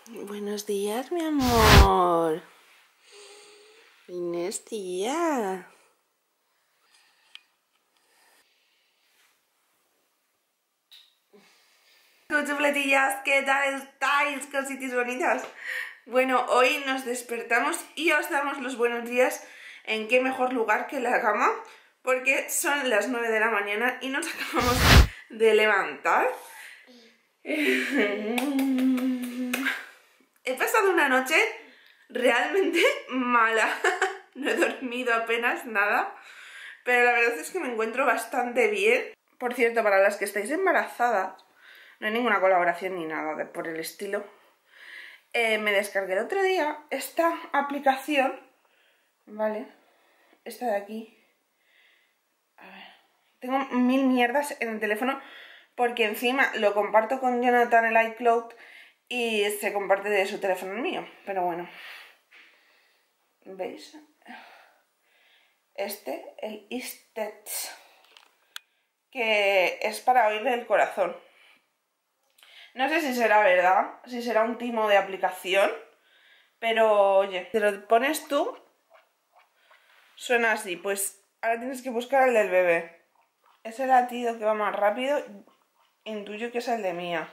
Buenos días, mi amor. Buenos días. Chufletillas, ¿qué tal estáis, cositas bonitas? Bueno, hoy nos despertamos y os damos los buenos días. ¿En qué mejor lugar que la cama? Porque son las 9 de la mañana y nos acabamos de levantar. He pasado una noche realmente mala. No he dormido apenas nada, pero la verdad es que me encuentro bastante bien. Por cierto, para las que estáis embarazadas, no hay ninguna colaboración ni nada por el estilo. Me descargué el otro día esta aplicación, ¿vale? Esta de aquí. A ver, tengo mil mierdas en el teléfono porque encima lo comparto con Jonathan el iCloud y se comparte de su teléfono el mío, pero bueno. ¿Veis? El Istets, que es para oírle el corazón. No sé si será verdad, si será un timo de aplicación, pero oye, te lo pones tú, suena así. Pues ahora tienes que buscar el del bebé. Ese latido que va más rápido, intuyo que es el de Mía.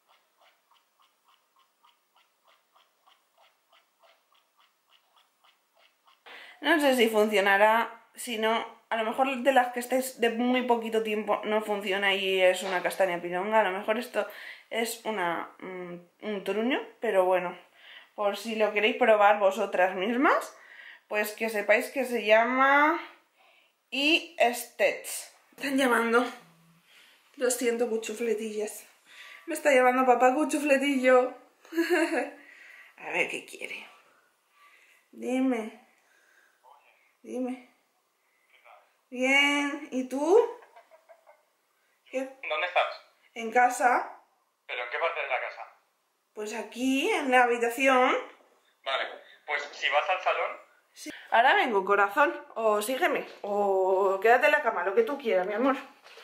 No sé si funcionará, si no, a lo mejor de las que estáis de muy poquito tiempo no funciona y es una castaña pilonga. A lo mejor esto es un truño, pero bueno, por si lo queréis probar vosotras mismas, pues que sepáis que se llama Istets. Están llamando. Lo siento, cuchufletillas. Me está llamando papá cuchufletillo. A ver qué quiere. Dime. Dime. Bien, ¿y tú? ¿Qué? ¿Dónde estás? ¿En casa? ¿Pero en qué parte de la casa? Pues aquí, en la habitación. Vale, pues si vas al salón... Sí. Ahora vengo, corazón. O sígueme, o quédate en la cama, lo que tú quieras, mi amor.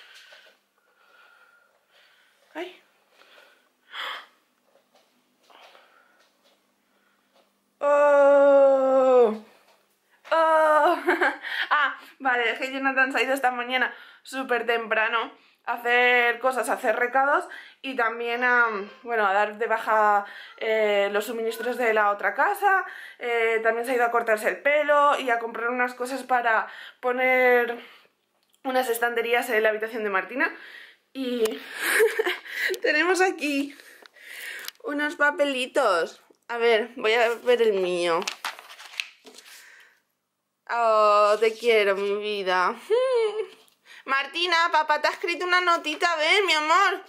Ay. ¡Oh! ¡Oh! Ah, vale, es que Jonathan se ha ido esta mañana súper temprano a hacer cosas, a hacer recados y también a dar de baja los suministros de la otra casa. También se ha ido a cortarse el pelo y a comprar unas cosas para poner unas estanterías en la habitación de Martina. Y tenemos aquí unos papelitos. A ver, voy a ver el mío. Oh, te quiero, mi vida. Martina, papá te ha escrito una notita, ven, mi amor.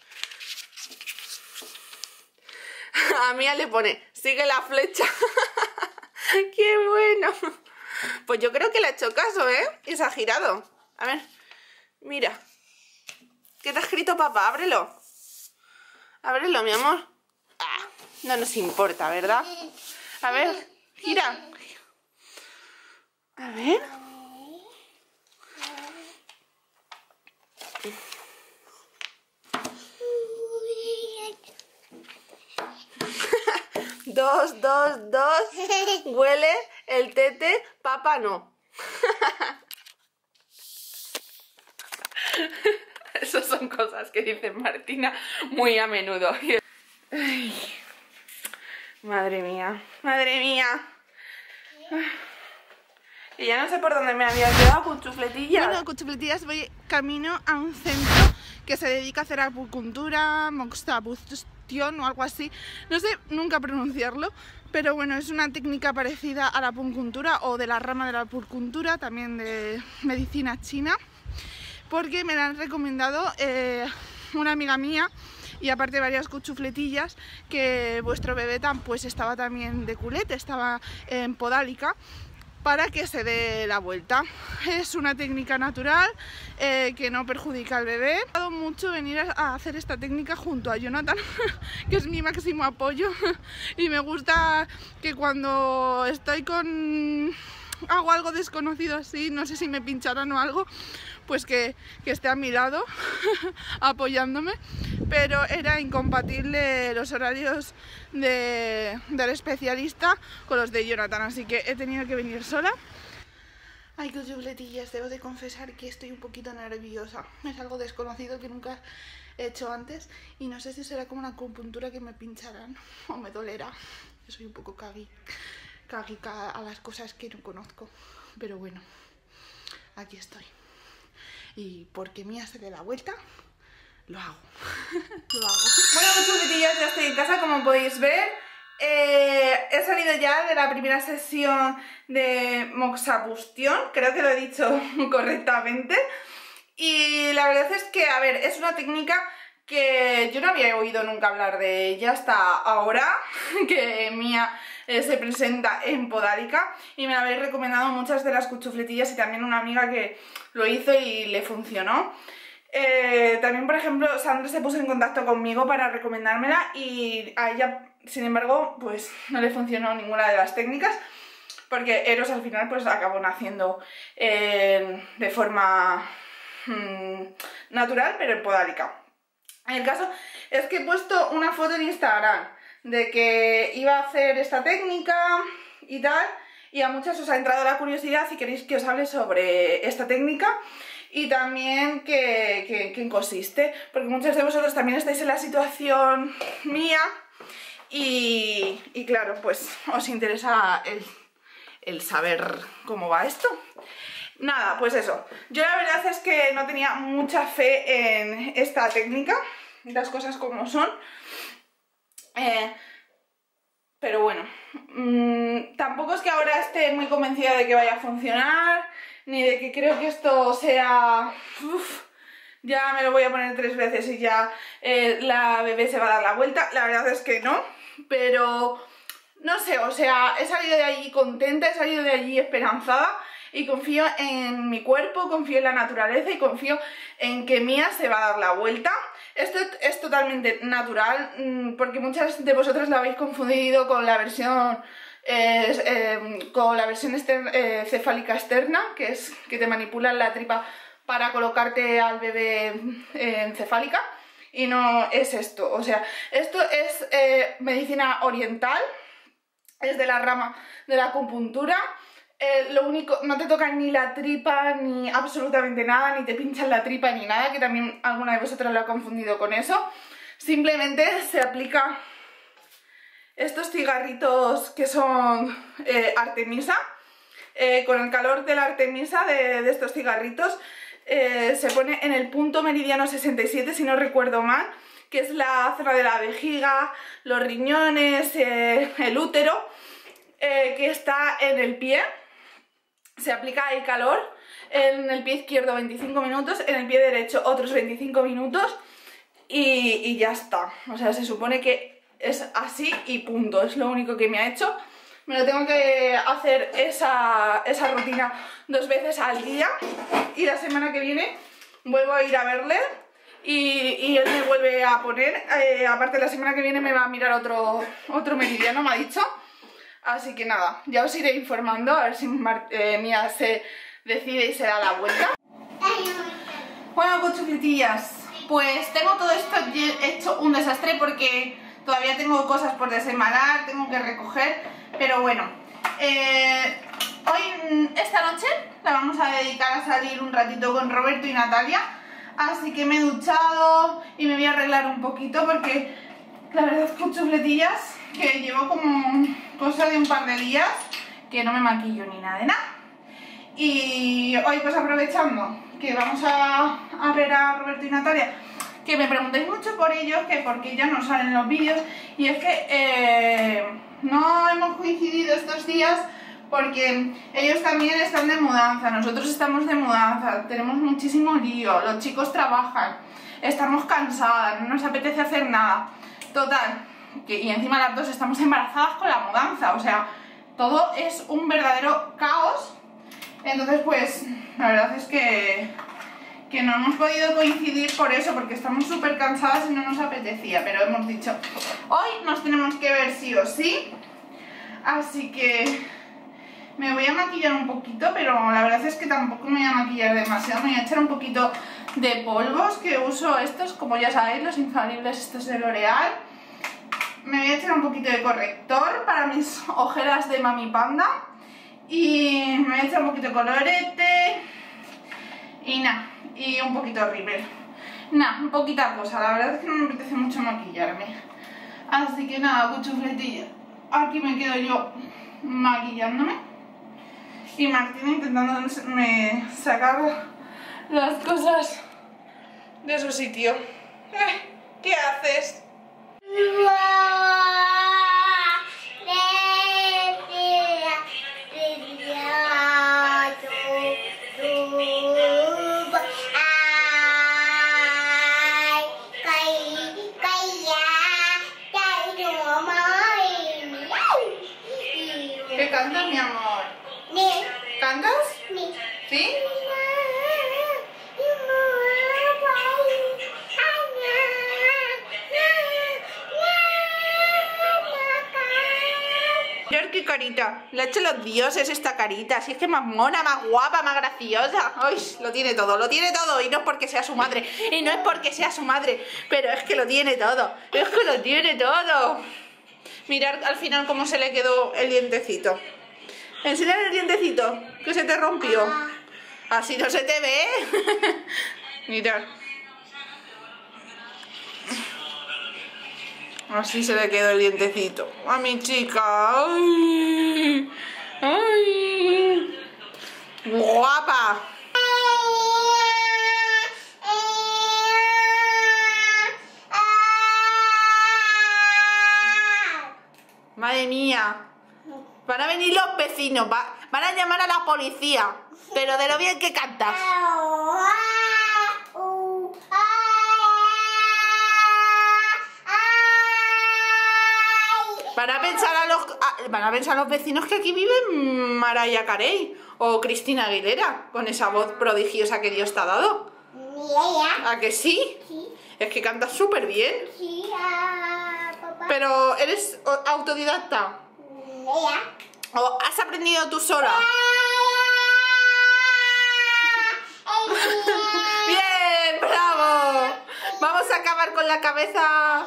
A Mía le pone, sigue la flecha. ¡Qué bueno! Pues yo creo que le ha hecho caso, ¿eh? Y se ha girado. A ver, mira. ¿Qué te ha escrito papá? Ábrelo. Ábrelo, mi amor. Ah, no nos importa, ¿verdad? A ver, gira. A ver. Dos, dos, dos. Huele el tete, papá no. Esas son cosas que dice Martina muy a menudo. Ay, madre mía, madre mía. Y ya no sé por dónde me había quedado, cuchufletillas. Bueno, cuchufletillas, voy camino a un centro que se dedica a hacer acupuntura, moxabustión o algo así. No sé nunca pronunciarlo, pero bueno, es una técnica parecida a la acupuntura o de la rama de la acupuntura, también de medicina china, porque me la han recomendado una amiga mía y aparte varias cuchufletillas, que vuestro bebé pues estaba también de culete, estaba en podálica, para que se dé la vuelta. Es una técnica natural que no perjudica al bebé. Me ha gustado mucho venir a hacer esta técnica junto a Jonathan, que es mi máximo apoyo, y me gusta que cuando estoy hago algo desconocido así, no sé si me pincharán o algo, pues que esté a mi lado apoyándome, pero era incompatible los horarios del especialista con los de Jonathan, así que he tenido que venir sola. Ay, qué chufletillas, debo de confesar que estoy un poquito nerviosa. Es algo desconocido que nunca he hecho antes y no sé si será como una acupuntura que me pincharán o me dolerá. Yo soy un poco cagica a las cosas que no conozco, pero bueno, aquí estoy. Y porque Mía se dé la vuelta, lo hago. Lo hago. Bueno, pues chufletillas, ya estoy en casa, como podéis ver. He salido ya de la primera sesión de moxabustión, creo que lo he dicho correctamente. Y la verdad es que, a ver, es una técnica que yo no había oído nunca hablar de ella hasta ahora, que Mía se presenta en Podálica, y me la habéis recomendado muchas de las cuchufletillas y también una amiga que lo hizo y le funcionó. También, por ejemplo, Sandra se puso en contacto conmigo para recomendármela y a ella, sin embargo, pues no le funcionó ninguna de las técnicas, porque Eros al final pues acabó naciendo de forma natural, pero en Podálica. El caso es que he puesto una foto en Instagram de que iba a hacer esta técnica y tal, y a muchas os ha entrado la curiosidad si queréis que os hable sobre esta técnica y también qué consiste, porque muchos de vosotros también estáis en la situación mía y claro, pues os interesa el saber cómo va esto. Nada, pues eso, yo la verdad es que no tenía mucha fe en esta técnica, las cosas como son, pero bueno, tampoco es que ahora esté muy convencida de que vaya a funcionar, ni de que creo que esto sea... ya me lo voy a poner 3 veces y ya la bebé se va a dar la vuelta. La verdad es que no, pero no sé, o sea, he salido de allí contenta, he salido de allí esperanzada y confío en mi cuerpo, confío en la naturaleza y confío en que Mía se va a dar la vuelta. Esto es totalmente natural, porque muchas de vosotras la habéis confundido con la versión cefálica externa, que es que te manipulan la tripa para colocarte al bebé encefálica, y no es esto. O sea, esto es medicina oriental, es de la rama de la acupuntura. Lo único, no te tocan ni la tripa ni absolutamente nada, ni te pinchan la tripa ni nada, que también alguna de vosotras lo ha confundido con eso. Simplemente se aplica estos cigarritos que son Artemisa. Con el calor de la Artemisa, de estos cigarritos, se pone en el punto meridiano 67, si no recuerdo mal, que es la zona de la vejiga, los riñones, el útero, que está en el pie. Se aplica el calor en el pie izquierdo 25 minutos, en el pie derecho otros 25 minutos y ya está. O sea, se supone que es así y punto, es lo único que me ha hecho. Me lo tengo que hacer esa rutina 2 veces al día y la semana que viene vuelvo a ir a verle y él me vuelve a poner. Aparte, la semana que viene me va a mirar otro meridiano, me ha dicho. Así que nada, ya os iré informando a ver si Mía se decide y se da la vuelta. Bueno, cuchufletillas, pues tengo todo esto hecho un desastre porque todavía tengo cosas por desembalar, tengo que recoger, pero bueno, esta noche la vamos a dedicar a salir un ratito con Roberto y Natalia, así que me he duchado y me voy a arreglar un poquito porque la verdad es que cuchufletillas, que llevo como cosa de un par de días que no me maquillo ni nada de nada. Y hoy, pues aprovechando que vamos a ver a Roberto y Natalia, que me preguntáis mucho por ellos, que por qué ya no salen los vídeos, y es que no hemos coincidido estos días porque ellos también están de mudanza, nosotros estamos de mudanza, tenemos muchísimo lío, los chicos trabajan, estamos cansadas, no nos apetece hacer nada. Total, y encima las dos estamos embarazadas con la mudanza, o sea, todo es un verdadero caos. Entonces, pues, la verdad es que no hemos podido coincidir por eso, porque estamos súper cansadas y no nos apetecía, pero hemos dicho, hoy nos tenemos que ver sí o sí, así que Me voy a maquillar un poquito, pero la verdad es que tampoco me voy a maquillar demasiado. Me voy a echar un poquito de polvos, que uso estos, como ya sabéis, los infalibles estos de L'Oreal. Me voy a echar un poquito de corrector para mis ojeras de Mami Panda. Y me voy a echar un poquito de colorete. Y nada, y un poquito de rímel. Nada, un poquita cosa. La verdad es que no me apetece mucho maquillarme. Así que nada, cuchufletilla. Aquí me quedo yo maquillándome. Y Martina intentándome sacar las cosas de su sitio. ¿Qué haces? ¿Qué cantas, mi amor? ¿Cantas? ¿Sí? Mirad qué carita, le ha hecho los dioses esta carita, así es que más mona, más guapa, más graciosa. Ay, lo tiene todo, y no es porque sea su madre, pero es que lo tiene todo, Mirad al final cómo se le quedó el dientecito. Enseñar el dientecito, que se te rompió. Así no se te ve. Mirad. Así se le quedó el dientecito a mi chica. ¡Ay! ¡Ay! ¡Guapa! Madre mía. Van a venir los vecinos, van a llamar a la policía. Pero de lo bien que cantas. Van a pensar los vecinos que aquí viven Mariah Carey o Cristina Aguilera, con esa voz prodigiosa que Dios te ha dado. ¿A que sí? Sí. Es que cantas súper bien. Sí, papá. Pero ¿eres autodidacta? ¿O has aprendido tú sola? ¡Bien! ¡Bravo! Vamos a acabar con la cabeza.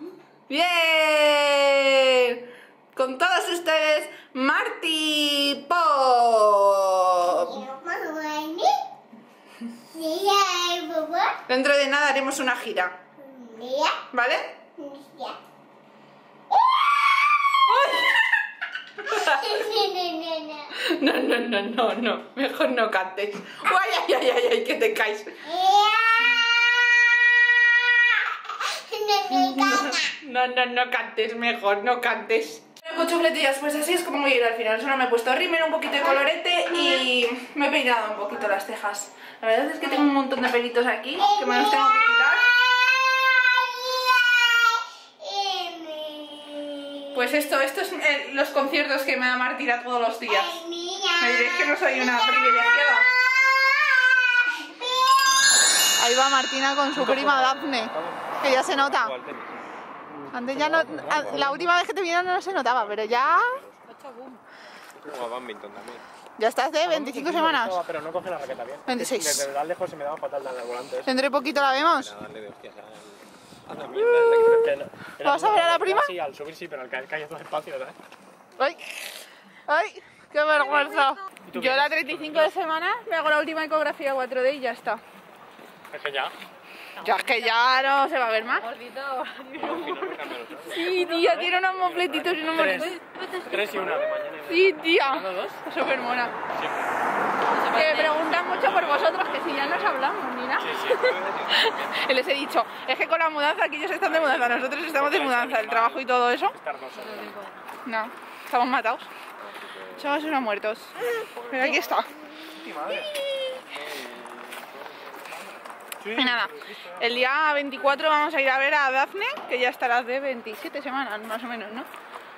¡Bien! Con todos ustedes, Marty Pop. Dentro de nada haremos una gira. ¿Vale? No. Mejor no cantes. ¡Ay, que te caes! No cantes, mejor, no cantes. Bueno, chufletillas, pues así es como voy a ir al final. Solo me he puesto rímel, un poquito de colorete y me he peinado un poquito las cejas. La verdad es que tengo un montón de pelitos aquí que me los tengo que quitar. Pues estos son los conciertos que me da Martina todos los días. Me diréis que no soy una privilegiada. Ahí va Martina con su prima Dafne, que ya se nota. Antes ya no, la última vez que te vieron no se notaba, pero ya... Ya estás de 25 semanas. Pero no coge la raqueta bien. 26. Desde verdad lejos se me daba fatal darle al volante. Dentro de poquito la vemos. ¿Vas a ver a la prima? Sí, al subir sí, pero al caer cae todo despacio, ¿sabes? ¡Ay! ¡Qué vergüenza! Yo la 35 de semana me hago la última ecografía 4D y ya está. Es que ya. Ya es que ya no se va a ver más. Sí, tía, tiene unos mofletitos y unos mofletitos. 3 y 1 de mañana. Sí, tía. ¿2? Súper mona. Que me preguntan mucho por vosotros, que si ya nos hablamos, mira. Y les he dicho, es que con la mudanza, que ellos están de mudanza, nosotros estamos de mudanza, el trabajo y todo eso. No, estamos matados. Somos unos muertos. Pero aquí está. Y nada, el día 24 vamos a ir a ver a Dafne, que ya estará de 27 semanas, más o menos, ¿no?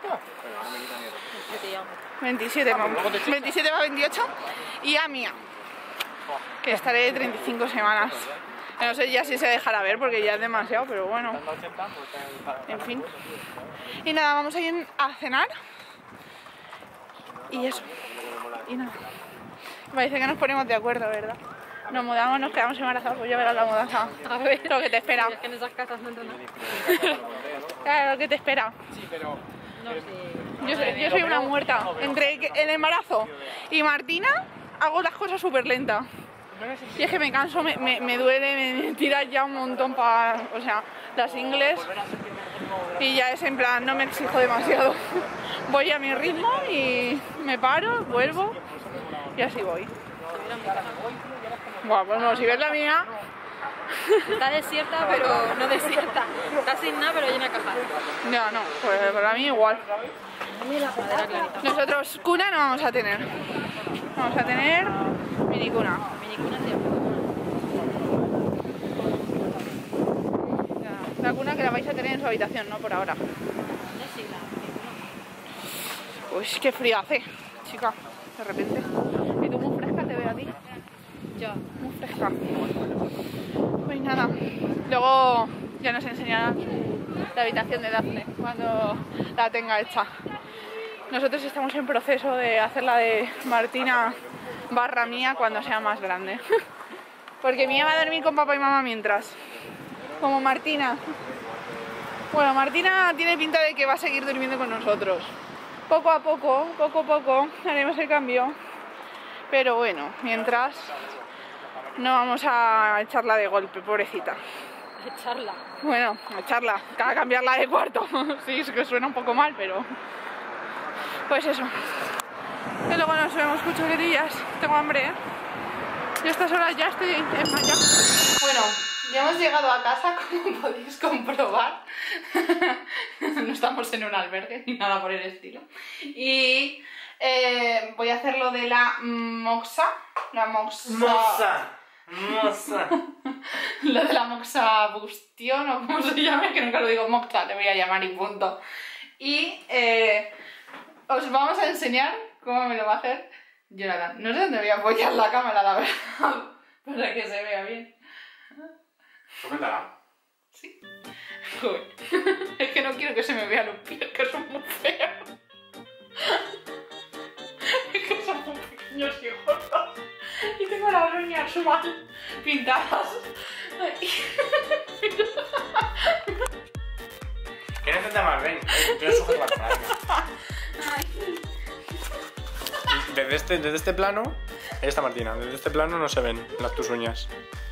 27 va 28. Y a Mía, que estaré de 35 semanas. No sé ya si se dejará ver porque ya es demasiado, pero bueno. En fin. Y nada, vamos a ir a cenar. Y eso. Y nada. Parece que nos ponemos de acuerdo, ¿verdad? Nos mudamos, nos quedamos embarazados, pues ya verás la mudanza. A ver lo que te espera. Es que en esas casas no entran nada. Claro, lo que te espera. Sí, pero... No sé. Yo soy una muerta. Entre el embarazo y Martina hago las cosas súper lentas. Y es que me canso, me duele, me tira ya un montón para... O sea, las ingles. Y ya es en plan, no me exijo demasiado. Voy a mi ritmo y me paro, vuelvo y así voy. Bueno, pues no, si ves la mía... Está desierta, pero no desierta. Está sin nada, pero llena de cajas. No, pues para mí igual. Madera clarita. Nosotros cuna no vamos a tener. Vamos a tener minicuna. Minicuna siempre. La cuna que la vais a tener en su habitación, ¿no? Por ahora. Uy, qué frío hace, chica, de repente. Y tú muy fresca te veo a ti. Yo. Muy fresca. Pues nada, luego ya nos enseñará la habitación de Dafne cuando la tenga hecha. Nosotros estamos en proceso de hacer la de Martina barra mía cuando sea más grande. Porque Mía va a dormir con papá y mamá mientras. Como Martina. Bueno, Martina tiene pinta de que va a seguir durmiendo con nosotros. Poco a poco haremos el cambio. Pero bueno, mientras no vamos a echarla de golpe, pobrecita. Echarla. Bueno, a echarla, a cambiarla de cuarto. Sí, es que suena un poco mal, pero... Pues eso. Y luego nos vemos con chuletillas. Tengo hambre, ¿eh? Yo a estas horas ya estoy en malla. Bueno, ya hemos llegado a casa, como podéis comprobar. No estamos en un albergue ni nada por el estilo. Y voy a hacer lo de la moxa. La moxa. Lo de la moxabustión o como se llame, que nunca lo digo moxa, le voy a llamar y punto. Y os vamos a enseñar cómo me lo va a hacer Jonathan. No sé dónde voy a apoyar la cámara, la verdad, para que se vea bien. Suéltala. Sí. Joder. Es que no quiero que se me vean los pies, que son muy feos. Es que son muy pequeños y gordos. Y tengo las uñas mal pintadas. ¿Qué necesitas más? Ven, yo no sujeto la cámara. Desde este plano, ahí está Martina, desde este plano no se ven tus uñas.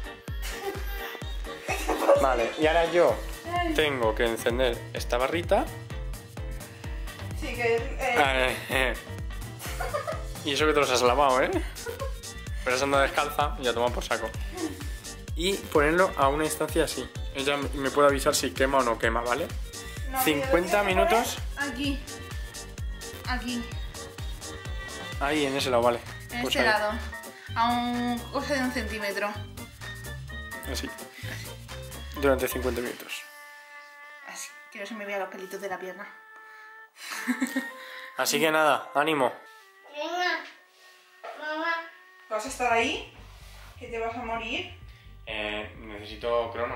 Vale, y ahora yo tengo que encender esta barrita. Sí, que... Y eso que te los has lavado, ¿eh? Pero eso anda descalza y ya toma por saco. Y ponerlo a una instancia así. Ella me puede avisar si quema o no quema, ¿vale? No, 50 minutos. Aquí. Aquí. Ahí, en ese lado, vale. En Pues este ahí. lado. A un coge de 1 centímetro. Así. Durante 50 minutos. Así. Que no se me vean los pelitos de la pierna. Así que nada, ánimo. Venga, mamá. ¿Vas a estar ahí? ¿Que te vas a morir? Necesito crono.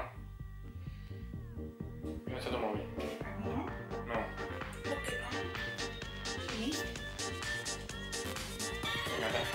¿No está tu móvil? ¿No? No. ¿Por qué no? ¿Sí? Venga, dale.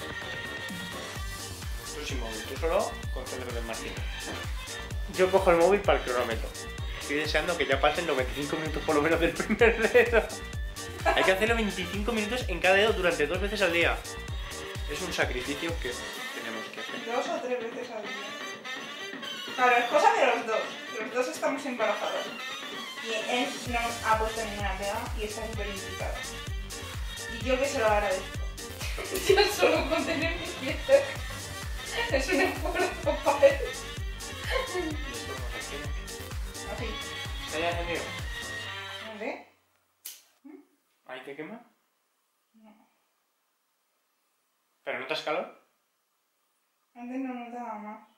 Tú sin móvil, tú solo concéntrate en Martín. Yo cojo el móvil para el cronómetro. Estoy deseando que ya pasen los 25 minutos por lo menos del primer dedo. Hay que hacerlo 25 minutos en cada dedo durante 2 veces al día. Es un sacrificio que tenemos que hacer. 2 o 3 veces al día. Claro, es cosa de los dos. Los dos estamos embarazados. Y él no nos ha puesto ninguna pega y está súper implicado. Y yo que se lo agradezco. Ya solo con tener mis pies es un esfuerzo para él. Y esto no se tiene. Así. ¿Está ya encendido? No sé. ¿Ahí te quema? No. ¿Pero notas calor? Antes no notaba más.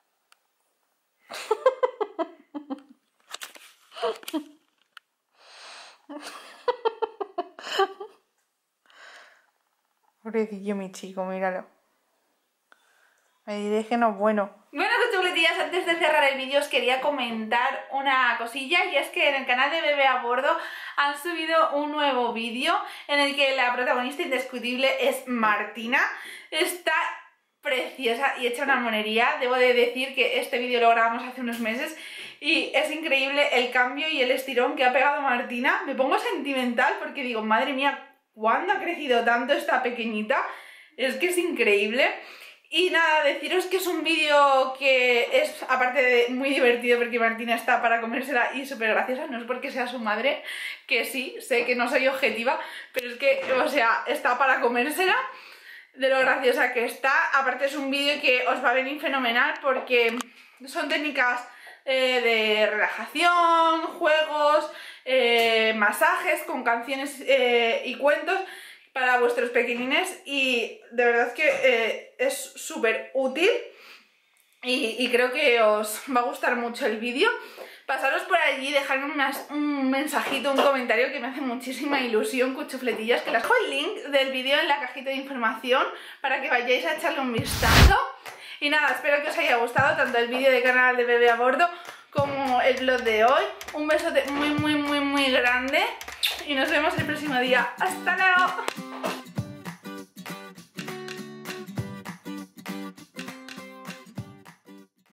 Pobrecillo mi chico, míralo. Me diréis que no es bueno. Bueno, chuletillas, antes de cerrar el vídeo os quería comentar una cosilla, y es que en el canal de Bebé a Bordo han subido un nuevo vídeo en el que la protagonista indiscutible es Martina. Está preciosa y hecha una monería. Debo de decir que este vídeo lo grabamos hace unos meses y es increíble el cambio y el estirón que ha pegado Martina. Me pongo sentimental porque digo, madre mía, ¿cuándo ha crecido tanto esta pequeñita? Es que es increíble. Y nada, deciros que es un vídeo que es, aparte de muy divertido, porque Martina está para comérsela y súper graciosa, no es porque sea su madre, que sí, sé que no soy objetiva, pero es que, o sea, está para comérsela, de lo graciosa que está. Aparte es un vídeo que os va a venir fenomenal porque son técnicas de relajación, juegos, masajes con canciones y cuentos para vuestros pequeñines, y de verdad que es súper útil y creo que os va a gustar mucho el vídeo. Pasaros por allí, dejadme un mensajito, un comentario, que me hace muchísima ilusión, cuchufletillas, que les dejo el link del vídeo en la cajita de información para que vayáis a echarle un vistazo. Y nada, espero que os haya gustado tanto el vídeo de canal de Bebé a Bordo como el vlog de hoy. Un besote muy grande y nos vemos el próximo día. ¡Hasta luego!